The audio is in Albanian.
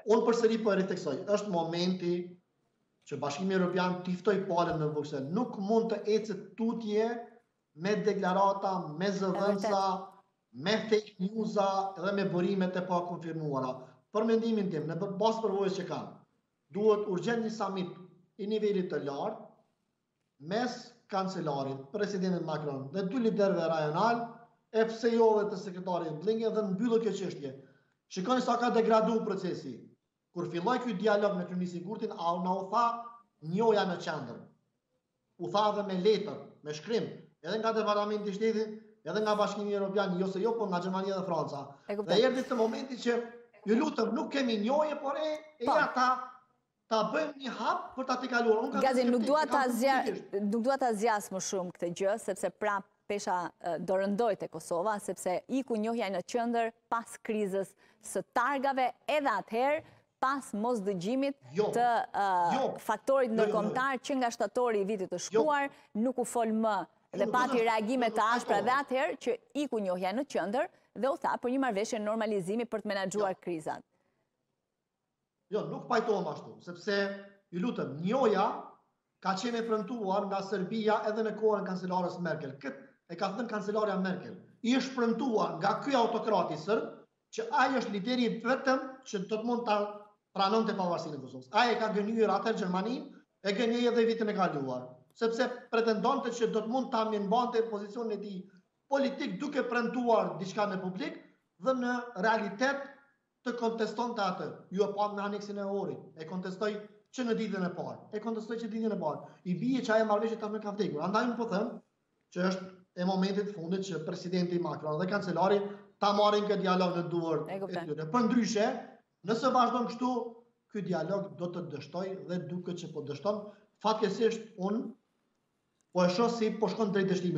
unë përsëri po e rifleksoj, është momenti që Bashkimi Evropian t'i ftoj palën në Bruxelles. Nuk mund të ecë tutje me deklarata, me zëvendësa, me fake newsa dhe me burimet e pa konfirmuara. Për mendimin tim, në bazë përvojës që kanë, duhet urgjent një summit i nivelit të lartë mes kancelarit, presidentit Macron dhe dy liderëve rajonal, FCO-ve të sekretarit Blinken dhe mbyllë kjo çështje. Shikoni sa ka degraduar procesi. Kur filloi ky dialog me kryeministin Kurtin, na u tha njoja në qendër. U tha dhe me letër, me shkrim, edhe nga Departamenti i Shtetit, edhe nga Bashkimi Evropian, jo se jo, po nga Gjermania dhe Franca. Dhe erdhi te momenti që ju lutem, nuk kemi njoje, por ta bëjmë një hap për ta tikaluar. Gazi, nuk dua ta zjas më shumë këtë gjë, sepse prap pesha do rëndoj te Kosova, sepse iku njohja në qendër pas krizës së targave, edhe atëherë pas mos dëgjimit të faktorit ndërkombëtar që nga shtatori i vitit të shkuar nuk u fol më dhe pati reagime të ashpra dhe atëherë që iku njohja në qendër dhe u tha për një marrëveshje normalizimi për të menaxhuar krizat. Jo, nuk pajtohem ashtu, sepse ju lutem, njoja ka qenë e premtuar nga Serbia edhe në kohën e kancelares Merkel. Këtë e ka thënë kancelarja Merkel. I është premtuar nga ky autokrati serb që ai është lideri vetëm që do të mund ta pranonte pavarësinë e Kosovës. Ai e ka gënyer atë Gjermaninë, e gënjei edhe vitin e kaluar, sepse pretendonte që do të mund ta mbante pozicionin e tij politik duke premtuar diçka me publik dhe në realitet të kontestonte atë. Ju e pa me aneksin e Ohrit, e kontestoi që në ditën e parë. I bie që ajo marrëveshje tani ka vdekur. Andaj unë po them që është e momentit fundit që presidenti Macron dhe kancelari ta marrin këtë dialog në duar e tyre. Përndryshe, nëse vazhdon kështu, ky dialog do të dështoj dhe duket që po dështon. Fatkeqësisht unë po e shoh si po shkon drejt dështimit.